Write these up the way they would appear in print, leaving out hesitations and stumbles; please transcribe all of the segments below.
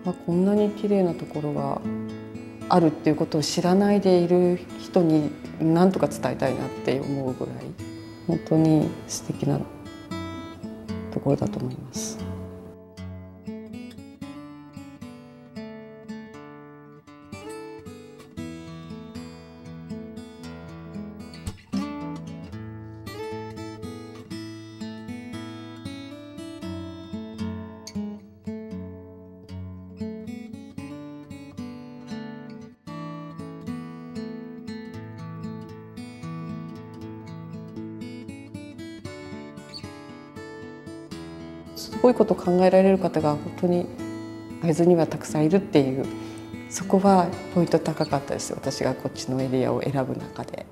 こんなに綺麗なところがあるっていうことを知らないでいる人に何とか伝えたいなって思うぐらい本当に素敵なところだと思います。すごいことを考えられる方が本当に会津にはたくさんいるっていう、そこはポイント高かったです。私がこっちのエリアを選ぶ中で。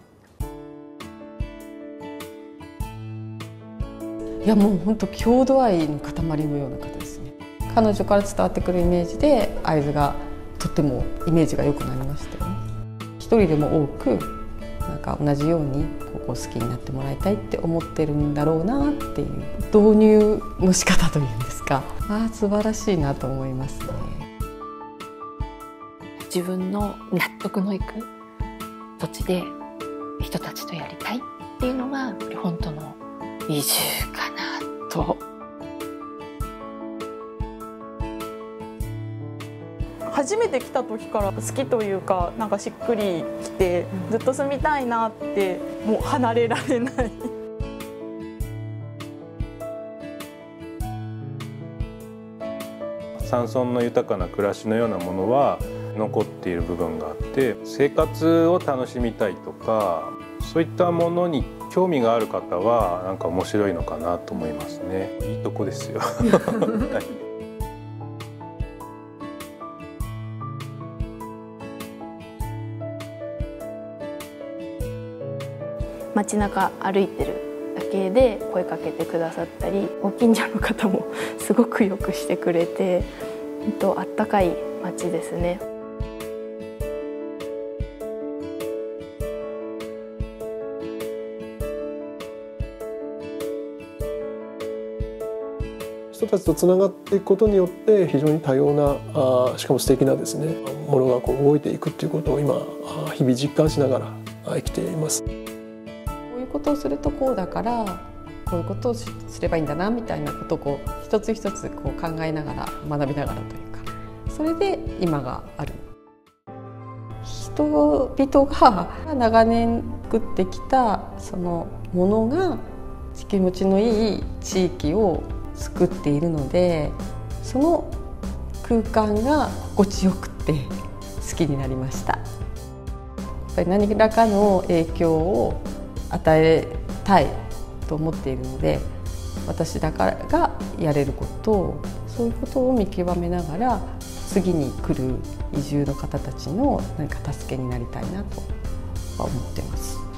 いやもう本当郷土愛の塊のような方ですね。彼女から伝わってくるイメージで会津がとってもイメージが良くなりましたよね。一人でも多くなんか同じようにここを好きになってもらいたいって思ってるんだろうなっていう導入の仕方というんですか、素晴らしいなと思いますね。 自分の納得のいく土地で人たちとやりたいっていうのが本当の移住かなと。 初めて来た時から好きというか、なんかしっくりきてずっと住みたいなって、もう離れられない。 山村の豊かな暮らしのようなものは残っている部分があって、生活を楽しみたいとかそういったものに興味がある方はなんか面白いのかなと思いますね。いいとこですよ。 街中歩いてるだけで声かけてくださったり、ご近所の方もすごくよくしてくれて、あったかい街ですね。 人たちとつながっていくことによって非常に多様なしかも素敵なですねものが動いていくっていうことを今日々実感しながら生きています。 こういうことをするとこうだからこういうことをすればいいんだなみたいなことを一つ一つ考えながら学びながらというか、それで今がある。人々が長年作ってきたそのものが気持ちのいい地域を作っているので、その空間が心地よくて好きになりました。やっぱり何らかの影響を与えたいと思っているので、私だからがやれることを、そういうことを見極めながら次に来る移住の方たちの何か助けになりたいなとは思ってます。